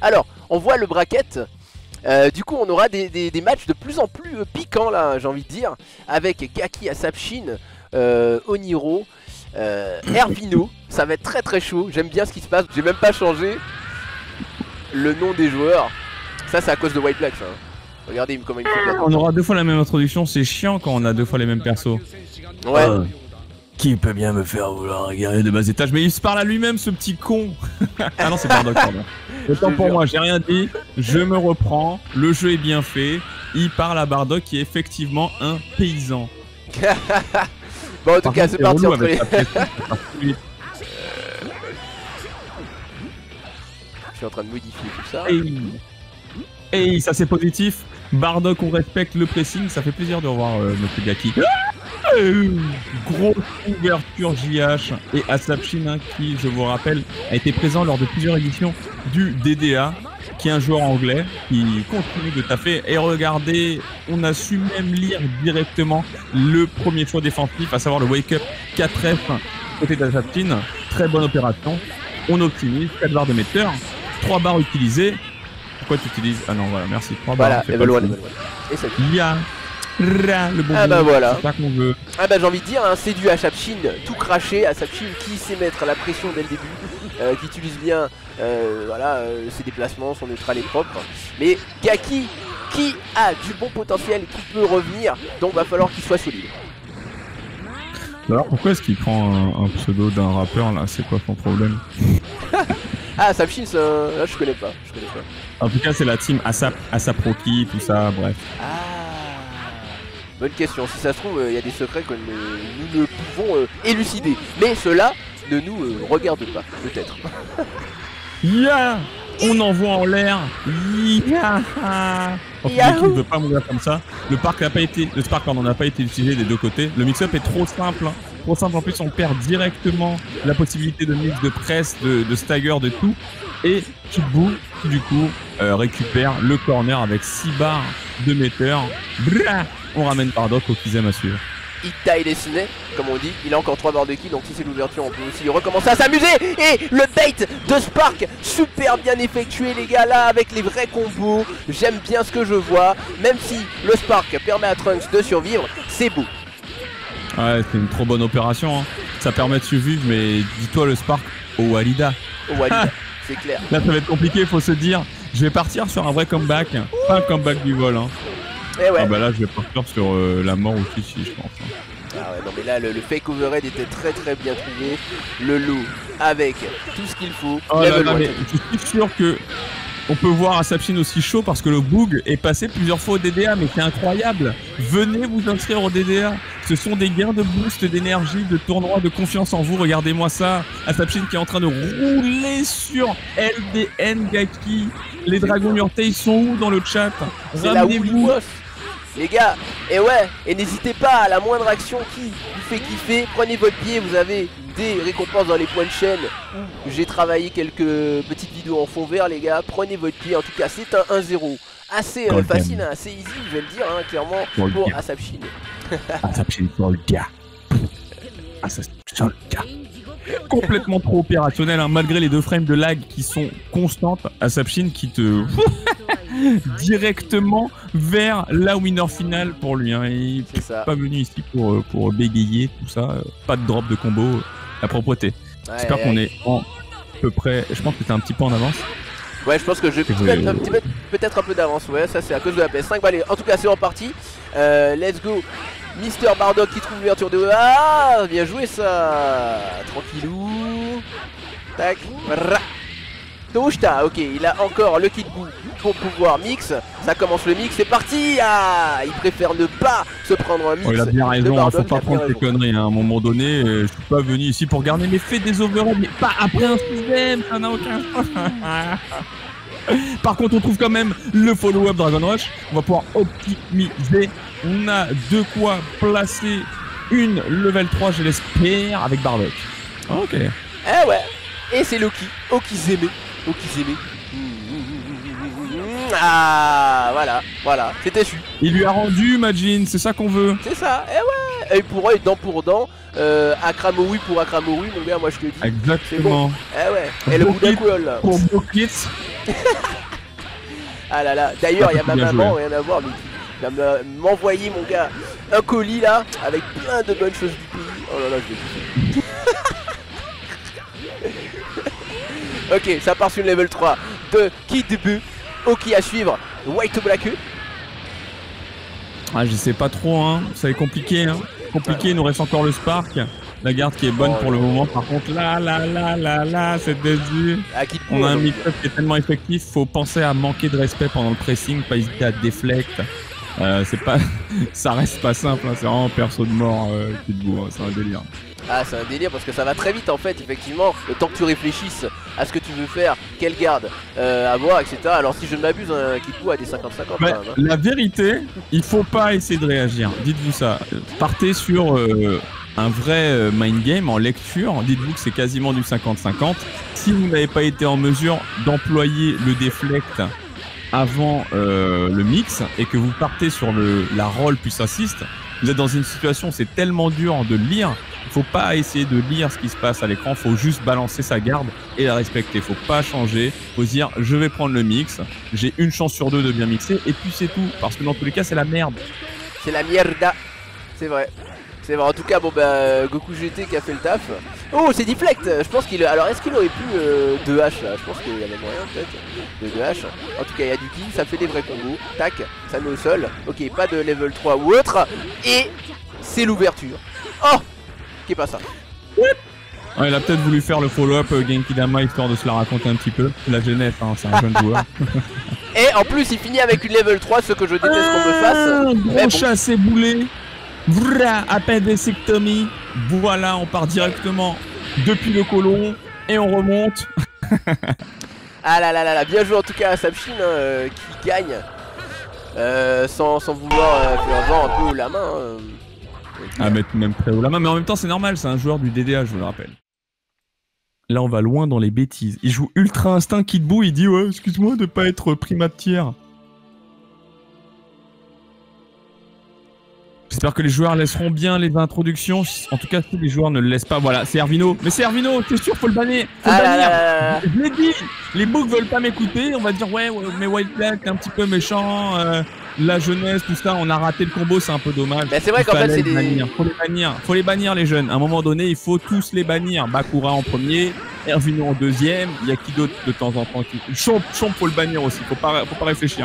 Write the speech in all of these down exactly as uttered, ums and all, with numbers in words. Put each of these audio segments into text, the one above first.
Alors, on voit le bracket. Euh, du coup, on aura des, des, des matchs de plus en plus euh, piquants, là, j'ai envie de dire. Avec Gaki, Asapshin, euh, Oniro, euh, Ervino. Ça va être très très chaud. J'aime bien ce qui se passe. J'ai même pas changé le nom des joueurs. Ça, c'est à cause de White Black, ça. Regardez comment il me fait perdre. On aura deux fois la même introduction. C'est chiant quand on a deux fois les mêmes persos. Ouais. Euh, qui peut bien me faire vouloir un guerrier de bas étage? Mais il se parle à lui-même, ce petit con. Ah non, c'est Bardock, pardon. Autant pour moi, j'ai rien dit. Je me reprends. Le jeu est bien fait. Il parle à Bardock qui est effectivement un paysan. Bon, en tout cas, c'est parti entre les... Je suis en train de modifier tout ça. Et ça c'est positif. Bardock, on respecte le pressing. Ça fait plaisir de revoir euh, notre Gaki. Grosse ouverture J H et Asapshin, hein, qui, je vous rappelle, a été présent lors de plusieurs éditions du D D A, qui est un joueur anglais qui continue de taffer. Et regardez, on a su même lire directement le premier choix défensif, à savoir le Wake Up quatre F côté d'Asapshin. Très bonne opération. On optimise, quatre barres de metteur, trois barres utilisées. Pourquoi tu utilises? Ah non, voilà, merci. trois Voilà, barres. et bah loin, et ça Il y a le bon ah bah voilà. C'est ça qu'on veut. Ah bah j'ai envie de dire, hein, c'est du Asapshin tout craché. Asapshin qui sait mettre la pression dès le début, euh, qui utilise bien euh, voilà, euh, ses déplacements, son neutral est propre. Mais Gaki qui a du bon potentiel, qui peut revenir, donc va falloir qu'il soit solide. Alors pourquoi est-ce qu'il prend un, un pseudo d'un rappeur là? C'est quoi son problème? Ah, Asapshin, là je connais pas, je connais pas. En tout cas c'est la team Asap, Asaproki, tout ça, bref. Ah, bonne question, si ça se trouve, il euh, y a des secrets que nous, nous ne pouvons euh, élucider. Mais cela ne nous euh, regarde pas, peut-être. Yeah, on envoie en l'air. Yeah. En fait, l'équipe ne veut pas mourir comme ça. Le parc n'a pas été, le Spark pardon, n'a pas été utilisé des deux côtés. Le mix-up est trop simple. Hein. Trop simple, en plus on perd directement la possibilité de mix, de presse, de, de stagger, de tout. Et Kidboo qui du coup euh, récupère le corner avec six barres de metteur. Blah, on ramène Bardock au qu'ils aiment à suivre. Itai dessiné, comme on dit, il a encore trois barres de ki, donc si c'est l'ouverture on peut aussi recommencer à s'amuser. Et le bait de Spark, super bien effectué les gars là avec les vrais combos. J'aime bien ce que je vois, même si le Spark permet à Trunks de survivre, c'est beau. Ouais, c'est une trop bonne opération, hein. Ça permet de survivre, mais dis-toi le Spark au Walida. Au Walida, c'est clair. Là ça va être compliqué, faut se dire, je vais partir sur un vrai comeback, pas un comeback du vol, hein. Eh ouais. Ah bah là je vais partir sur euh, la mort aussi si je pense. Hein. Ah ouais non mais là le, le fake overhead était très très bien trouvé. Le loup avec tout ce qu'il faut. Oh là là, mais je suis sûr que on peut voir Asapshin aussi chaud parce que le Boog est passé plusieurs fois au D D A, mais c'est incroyable. Venez vous inscrire au D D A. Ce sont des gains de boost, d'énergie, de tournoi, de confiance en vous. Regardez-moi ça. Asapshin qui est en train de rouler sur L D N Gaki. Les dragons Yurtei sont où dans le chat? C'est la Woolly les gars, et ouais, et n'hésitez pas à la moindre action qui vous fait kiffer, prenez votre pied, vous avez des récompenses dans les points de chaîne. J'ai travaillé quelques petites vidéos en fond vert les gars, prenez votre pied, en tout cas c'est un un zéro assez euh, facile, hein, assez easy, je vais le dire, hein, clairement, pour, pour Asapshin. Asapshin sur le gars. Asapshin sur le gars. Complètement trop opérationnel, hein, malgré les deux frames de lag qui sont constantes. Asapshin qui te directement vers la winner finale pour lui. Hein. Il n'est pas venu ici pour, pour bégayer tout ça. Pas de drop de combo, la propreté. Ouais, j'espère ouais, qu'on ouais. est en à peu près. Je pense que t'es un petit peu en avance. Ouais, je pense que je vais peut-être un, petit peu, peut-être un peu d'avance. Ouais, ça c'est à cause de la P S cinq. Bah, allez, en tout cas, c'est reparti. Euh, let's go. Mister Bardock qui trouve l'ouverture de... Ah, bien joué ça. Tranquillou. Tac. Touchta, ok, il a encore le Kidboo pour pouvoir mix. Ça commence le mix, c'est parti. Ah, il préfère ne pas se prendre un mix. Oh, il a bien raison, Bardock, faut pas prendre ces conneries. Hein. À un moment donné, euh, je suis pas venu ici pour garder mes faits des overheads, mais pas après un système, ça n'a aucun sens. Par contre, on trouve quand même le follow-up Dragon Rush. On va pouvoir optimiser. On a de quoi placer une level trois, je l'espère, avec Bardock. Ok. Eh ouais. Et c'est Loki, Okizeme. Okizeme. Ah, voilà, voilà, c'était su. Il lui a rendu, Majin, c'est ça qu'on veut. C'est ça, eh ouais. Et pour eux, dent pour dent, euh, Akramoui pour Akramoui, mon gars, moi je te dis. Exactement. Bon. Eh ouais, et le Boudakoul là. Pour Bokit, Ah là là, d'ailleurs il y a ma bien maman, joué. rien à voir, mais qui va m'envoyer mon gars un colis là, avec plein de bonnes choses du pays. Oh là là, je vais pousser. Ok, ça part sur le level trois de Kid Buu. Ok, à suivre, White to Black. Ah, je sais pas trop, hein. Ça va être compliqué, hein. Compliqué, il nous reste encore le Spark. La garde qui est bonne oh pour là le là. moment. Par contre, là, là, là, là, là, cette dessus. Ah, Kid Buu, On a un donc. mix-up qui est tellement effectif. Faut penser à manquer de respect pendant le pressing, pas hésiter à déflect. Euh, c'est pas, ça reste pas simple, hein. C'est vraiment perso de mort, euh, Kid Buu, hein. C'est un délire. Ah, c'est un délire parce que ça va très vite en fait, effectivement, le temps que tu réfléchisses à ce que tu veux faire, quelle garde euh, avoir, et cetera. Alors si je ne m'abuse, un Kid Buu a des cinquante cinquante quand Mais même. Hein. la vérité, il faut pas essayer de réagir. Dites-vous ça. Partez sur euh, un vrai euh, mind game en lecture. Dites-vous que c'est quasiment du cinquante cinquante. Si vous n'avez pas été en mesure d'employer le deflect avant euh, le mix et que vous partez sur le, la roll plus assist, vous êtes dans une situation où c'est tellement dur de lire. Il faut pas essayer de lire ce qui se passe à l'écran, faut juste balancer sa garde et la respecter. Faut pas changer, faut se dire je vais prendre le mix, j'ai une chance sur deux de bien mixer et puis c'est tout. Parce que dans tous les cas c'est la merde. C'est la mierda, c'est vrai. C'est vrai, en tout cas, bon bah, Goku G T qui a fait le taf. Oh, c'est deflect. Je pense qu'il... Alors, est-ce qu'il aurait pu euh, deux H là? Je pense qu'il y avait moyen peut-être de deux H. En tout cas, il y a du kill, ça fait des vrais combos. Tac, ça met au sol. Ok, pas de level trois ou autre. Et c'est l'ouverture. Oh, qui est pas ça. Ouais, il a peut-être voulu faire le follow-up euh, Genki Dama histoire de se la raconter un petit peu. La jeunesse, hein, c'est un jeune joueur. Et en plus, il finit avec une level trois, ce que je déteste qu'on me fasse. Ah, Mais gros bon. chassé boulet. Vra, appendectomy. Voilà, on part directement depuis le colon et on remonte. Ah là là là là, bien joué en tout cas à Sapshin, hein, euh, qui gagne euh, sans, sans vouloir euh, faire genre un peu la main. Hein. À mettre même très haut la main, mais en même temps c'est normal, c'est un joueur du D D A, je vous le rappelle. Là on va loin dans les bêtises. Il joue Ultra Instinct Kid Buu, il dit ouais excuse-moi de pas être primate tiers. J'espère que les joueurs laisseront bien les introductions. En tout cas si les joueurs ne le laissent pas, voilà c'est Ervino. Mais c'est Ervino, c'est sûr faut le bannir. Faut Ah le là bannir. là là là. Je l'ai dit. Les books veulent pas m'écouter, on va dire ouais, ouais mais White Black t'es un petit peu méchant. Euh... La jeunesse, tout ça, on a raté le combo, c'est un peu dommage. Mais c'est vrai Il qu'en fait, fallait c'est les des- bannir. Faut les bannir, faut les bannir les jeunes. À un moment donné, il faut tous les bannir. Bakura en premier, Ervino en deuxième. Il y a qui d'autre de temps en temps qui... Chomp, Chomp, faut le bannir aussi. Faut pas, faut pas réfléchir.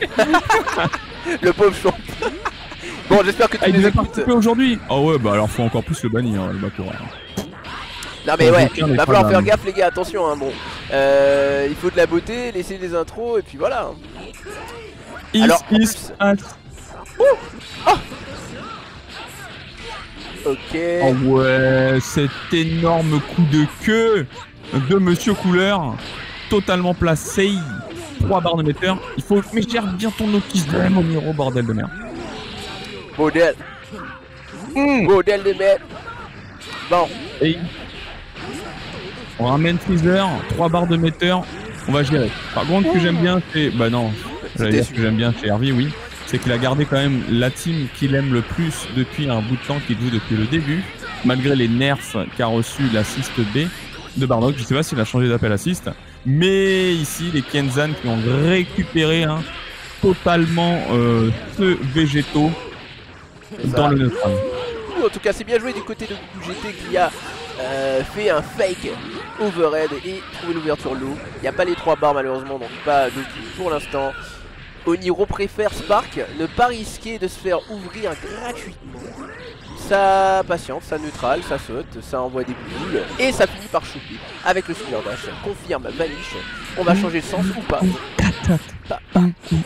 Le pauvre champ. Bon, j'espère que tu Ah, il nous devait écoutes. participer aujourd'hui. Ah ouais, bah alors faut encore plus le bannir, le Bakura. Non mais Faut ouais, aucun des va trois falloir faire dames. gaffe les gars, attention hein, bon. Euh, il faut de la beauté, laisser des intros et puis voilà. Is, Alors, en is, plus- as. Ok. Oh ouais, cet énorme coup de queue de Monsieur Couleur, totalement placé, trois barres de metteur. Il faut, mais gère bien ton Nokis de mon numéro, bordel de merde. Modèle. Mmh. Modèle de merde. Bon. Et on ramène Freezer, trois barres de metteur, on va gérer. Par contre, ce que j'aime bien, c'est, bah non, j'allais dire ce que j'aime bien chez Hervé, oui, c'est qu'il a gardé quand même la team qu'il aime le plus depuis un bout de temps, qu'il joue depuis le début, malgré les nerfs qu'a reçu l'assist B de Bardock. Je sais pas s'il a changé d'appel assist, mais ici les Kenzan qui ont récupéré hein, totalement euh, ce végétaux dans le neutral. En tout cas, c'est bien joué du côté de Goku G T qui a euh, fait un fake overhead et trouvé l'ouverture low. Il n'y a pas les trois barres malheureusement, donc pas de kill pour l'instant. Oniro préfère Spark, ne pas risquer de se faire ouvrir gratuitement. Ça patiente, ça neutrale, ça saute, ça envoie des boules et ça finit par choper avec le super dash. Confirme Vanish. On va changer de sens ou pas? Pas, pas.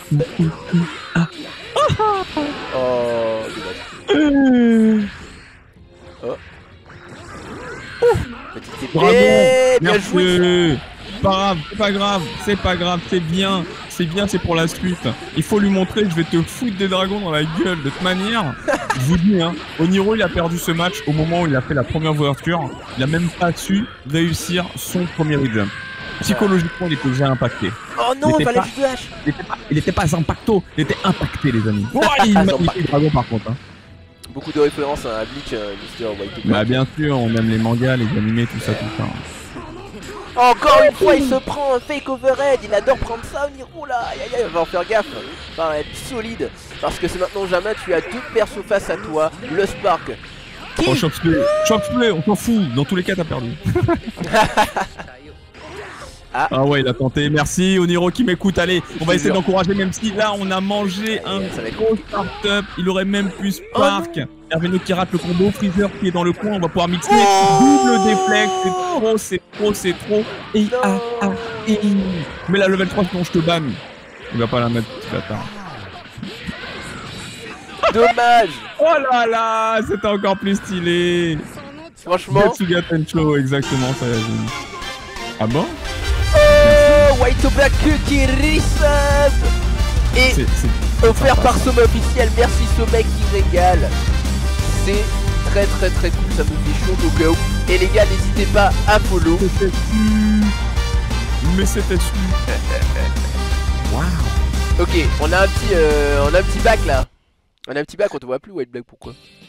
Oh, dommage. Oh. Petite épée, Bravo, bien joué. merci. Pas grave, c'est pas grave, c'est pas grave, c'est bien, c'est bien, c'est pour la suite. Il faut lui montrer, je vais te foutre des dragons dans la gueule. De toute manière, je vous dis, hein, Oniro il a perdu ce match au moment où il a fait la première ouverture. Il a même pas su réussir son premier jump. Psychologiquement, il était déjà impacté. Oh non, Il était fallait pas- du dash. Il était pas, il était pas impacto, il était impacté, les amis. Oh, il Sans magnifique dragon par contre. Hein. Beaucoup de références à Bleach, euh, mister White. Bah bien sûr, on aime les mangas, les animés, tout ça, tout ça. Encore une fois, il se prend un fake overhead. Il adore prendre ça, Oniro là. Aïe aïe aïe, va en faire gaffe. Va être solide. Parce que c'est maintenant ou jamais. Tu as deux persos face à toi. Le Spark. Qui... Oh, Shockplay, Shockplay, on s'en fout. Dans tous les cas, t'as perdu. ah. ah ouais, il a tenté. Merci, Oniro qui m'écoute. Allez, on va essayer d'encourager, même si là, on a mangé un gros start-up. Il aurait même pu Spark. Oh Hervino qui rate le combo, Freezer qui est dans le coin, on va pouvoir mixer, oh double déflex, c'est trop, c'est trop, c'est trop, et ah, ah, et mais la level trois sinon je te banne. Il va pas la mettre, petit bâtard. Dommage. Oh là là, c'était encore plus stylé. Franchement. Getsuga Tencho, exactement, ça y est. Ah bon? Oh, White to Black qui resub. Et c est, c est offert par Sommet officiel, merci Sommet qui régale. C'est très très très cool, ça me fait chaud au cas où. Et les gars, n'hésitez pas à follow. Mais c'était su. Waouh. Ok, on a un petit, euh, on a un petit bac là. On a un petit bac, on te voit plus White Black, pourquoi?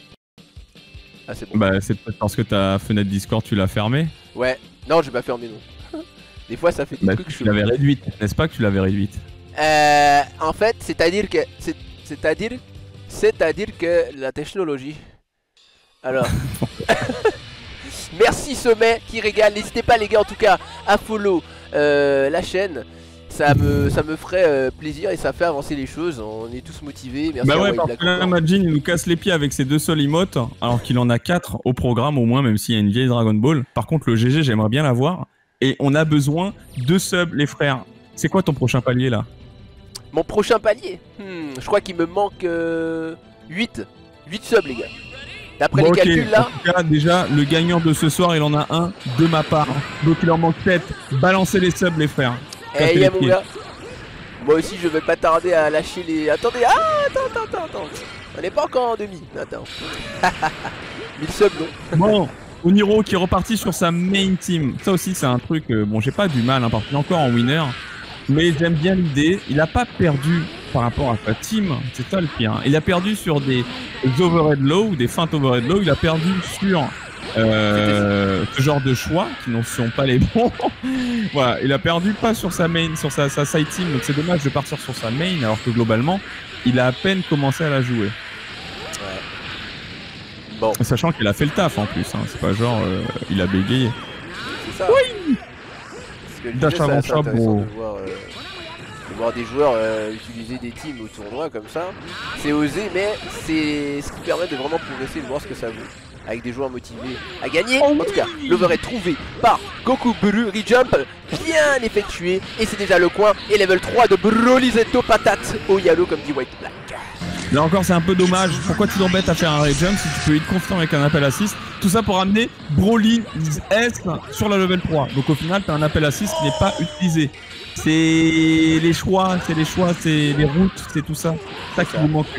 Ah c'est bon. Bah c'est peut-être parce que ta fenêtre Discord tu l'as fermée. Ouais, non je vais pas fermer non. Des fois ça fait des bah, trucs que je l'avais réduite, n'est-ce pas que tu l'avais réduite? Euh, en fait, c'est-à-dire que, c'est-à-dire, c'est-à-dire que la technologie. Alors, merci Sommet qui régale. N'hésitez pas les gars en tout cas à follow euh, la chaîne. Ça me, ça me ferait euh, plaisir et ça fait avancer les choses. On est tous motivés. Merci bah ouais, parce que là, Majin il nous casse les pieds avec ses deux seuls emotes, alors qu'il en a quatre au programme au moins, même s'il y a une vieille Dragon Ball. Par contre, le G G, j'aimerais bien l'avoir. Et on a besoin de subs, les frères. C'est quoi ton prochain palier là? Mon prochain palier hmm, je crois qu'il me manque euh, huit. huit subs les gars. D'après bon, les okay. calculs là. En tout cas, déjà, le gagnant de ce soir, il en a un de ma part. Donc il en manque sept. Balancez les subs les frères. Eh hey, y'a mon gars. Moi aussi je vais pas tarder à lâcher les... Attendez, ah attends, attends, attends, attends. On n'est pas encore en demi. Attends. mille subs non. Bon, Oniro qui est reparti sur sa main team. Ça aussi c'est un truc, euh, bon j'ai pas du mal, hein, parce qu'il est encore en winner. Mais j'aime bien l'idée, il a pas perdu par rapport à sa team, c'est ça le pire. Hein. Il a perdu sur des overhead low ou des feintes overhead low, il a perdu sur euh, ce genre de choix qui ne sont pas les bons. Voilà, il a perdu pas sur sa main, sur sa, sa side team, donc c'est dommage de partir sur sa main alors que globalement, il a à peine commencé à la jouer. Ouais. Bon. Sachant qu'il a fait le taf en plus, hein. C'est pas genre euh, il a bégayé. C'est ça. Oui. Dash avant shop, bon. de, voir, euh, de voir des joueurs euh, utiliser des teams au tournoi comme ça, c'est osé, mais c'est ce qui permet de vraiment progresser, de voir ce que ça vaut. Avec des joueurs motivés à gagner. En tout cas, l'over est trouvé par Goku Buru, rejump bien effectué. Et c'est déjà le coin. Et level trois de Brolizetto patate au Yalo comme dit White Black. Là encore c'est un peu dommage, pourquoi tu t'embêtes à faire un rejump si tu peux être confiant avec un appel assist? Tout ça pour amener Broly S sur la level trois. Donc au final t'as un appel assist qui n'est pas utilisé. C'est les choix, c'est les choix, c'est les routes, c'est tout ça. C'est ça qui vous manque.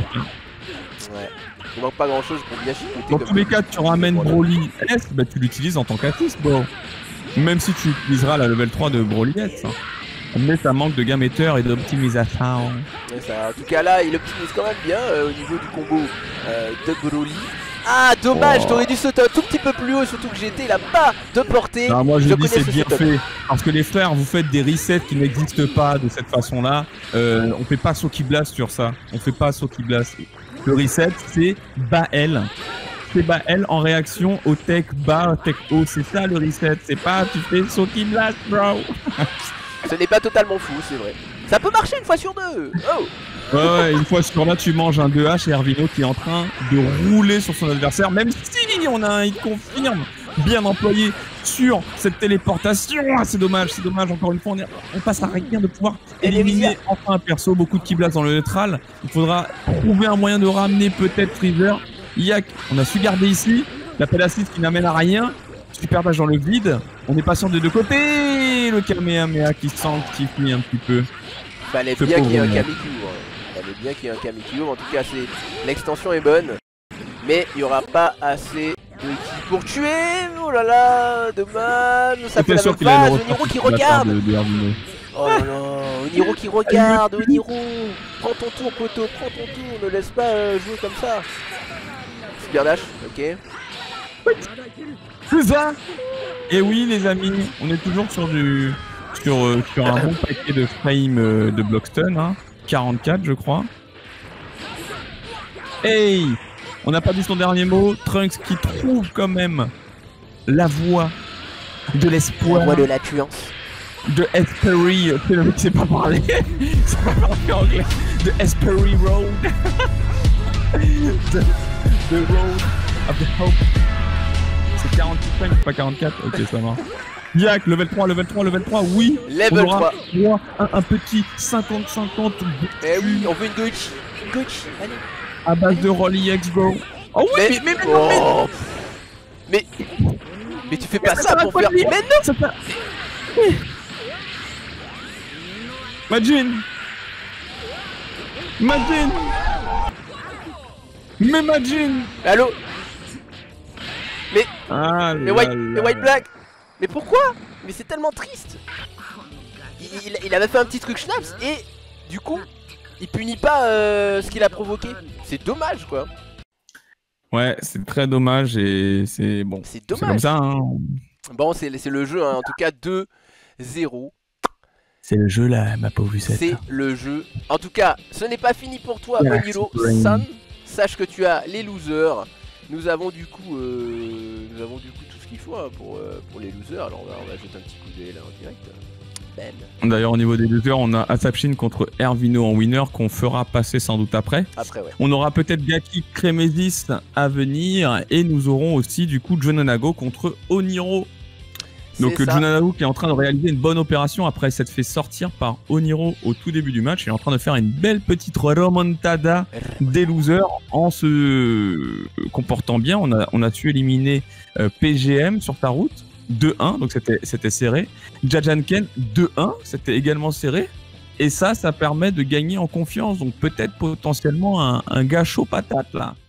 Ouais, il manque pas grand chose pour bien chicoter. Dans tous les cas tu ramènes Broly S, bah tu l'utilises en tant qu'assist bro. Même si tu utiliseras la level trois de Broly S. Mais ça manque de gameter et d'optimisation. En tout cas là il optimise quand même bien euh, au niveau du combo euh, de Broly. Ah dommage, oh. T'aurais dû sauter un tout petit peu plus haut, surtout que G T il a pas de portée. Non, moi je, je dis c'est bien fait. Parce que les frères vous faites des resets qui n'existent pas de cette façon là. euh, On fait pas Soki Blast sur ça. On fait pas Soki Blast. Le reset c'est bas L. C'est bas L en réaction au tech bas, tech haut. C'est ça le reset. C'est pas tu fais Soki Blast bro. Ce n'est pas totalement fou, c'est vrai. Ça peut marcher une fois sur deux. Oh. Ouais, ouais, une fois sur là, tu manges un deux H et Hervino qui est en train de rouler sur son adversaire. Même si on a un hit confirme bien employé sur cette téléportation. Ah, c'est dommage, c'est dommage. Encore une fois, on, est, on passe à rien de pouvoir éliminer enfin un perso. Beaucoup de Kiblas dans le neutral. Il faudra trouver un moyen de ramener peut-être Freezer. Yak, on a su garder ici. L'appel assist qui n'amène à rien. Super dash dans le vide. On est patient des deux côtés. Le Kamehameha qui sanctifie un petit peu. Fallait bien qu'il y ait un Kamikyu. Hein. Fallait bien qu'il y ait un Kamikyu. En tout cas, l'extension est bonne. Mais il n'y aura pas assez de ki pour tuer. Oh là là, dommage. Ça fait la même phase. Oniro qui regarde. De, de oh là là, Oniro qui regarde. Oniro, prends ton tour, poteau. Prends ton tour. Ne laisse pas euh, jouer comme ça. Super dash, ok. C'est ça. Et oui, les amis, on est toujours sur du sur, euh, sur un bon paquet de frame euh, de Bloxton, hein. quarante-quatre, je crois. Hey, on n'a pas dit son dernier mot. Trunks qui trouve quand même la voie de l'espoir. La voie de la tuance. De Hespery, c'est le mec qui sait pas parler. C'est pas parler anglais. De Hespery Road. the, the Road of the Hope. C'est quarante-cinq, pas quarante-quatre. Ok, ça marche. Yak, level trois, level trois, level trois, oui. Level on aura trois. Un, un petit cinquante cinquante. Eh oui, on veut une Goichi. Une Goichi, allez. À base de Rolly X, bro. Oh oui, mais, mais, mais, mais, oh. mais, mais, mais tu fais pas ça, ça pour faire. Mais non, ça fait... Imagine. Imagine. Mais imagine. Allô. Mais, ah mais, white, mais White Black. Mais pourquoi? Mais c'est tellement triste. Il, il, il avait fait un petit truc schnaps et du coup, il punit pas euh, ce qu'il a provoqué. C'est dommage, quoi. Ouais, c'est très dommage et c'est bon. C'est dommage. C'est comme ça, hein. Bon, c'est le jeu, hein. En tout cas, deux zéro. C'est le jeu là, ma pauvre Lucette. C'est le jeu. En tout cas, ce n'est pas fini pour toi, Oniro-san. Sache que tu as les losers. Nous avons du coup, euh, nous avons du coup tout ce qu'il faut hein, pour, euh, pour les losers. Alors on va, on va jeter un petit coup d'œil là en direct. Ben. D'ailleurs au niveau des losers, on a Asapshin contre Ervino en winner qu'on fera passer sans doute après. Après ouais. On aura peut-être Gaki Kremesis à venir et nous aurons aussi du coup Jononago contre Oniro. Donc Jononago qui est en train de réaliser une bonne opération après s'être fait sortir par Oniro au tout début du match. Il est en train de faire une belle petite remontada des losers en se comportant bien. On a, on a su éliminer euh, P G M sur ta route deux un, donc c'était serré. Jajanken deux un, c'était également serré. Et ça, ça permet de gagner en confiance. Donc peut-être potentiellement un, un gars chaud patate là.